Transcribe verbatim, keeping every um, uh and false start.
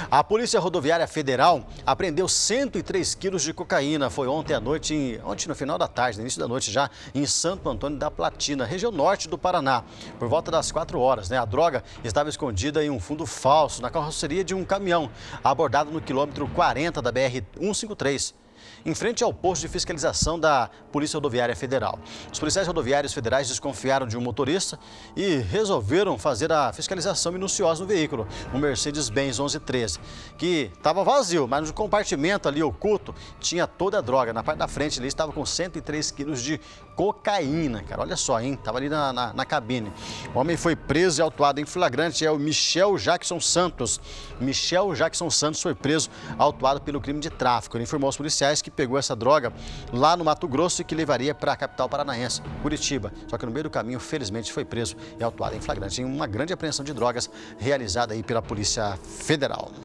A Polícia Rodoviária Federal apreendeu cento e três quilos de cocaína. Foi ontem à noite, em, ontem no final da tarde, no início da noite já, em Santo Antônio da Platina, região norte do Paraná. Por volta das quatro horas, né? A droga estava escondida em um fundo falso, na carroceria de um caminhão, abordado no quilômetro quarenta da B R cento e cinquenta e três. Em frente ao posto de fiscalização da Polícia Rodoviária Federal. Os policiais rodoviários federais desconfiaram de um motorista e resolveram fazer a fiscalização minuciosa no veículo, um Mercedes-Benz onze treze, que estava vazio, mas no compartimento ali oculto tinha toda a droga. Na parte da frente ali estava com cento e três quilos de cocaína, cara, olha só, hein? Estava ali na, na, na cabine. O homem foi preso e autuado em flagrante, é o Michel Jackson Santos. Michel Jackson Santos foi preso, autuado pelo crime de tráfico. Ele informou aos policiais que pegou essa droga lá no Mato Grosso e que levaria para a capital paranaense, Curitiba. Só que no meio do caminho, felizmente, foi preso e autuado em flagrante em uma grande apreensão de drogas realizada aí pela Polícia Federal.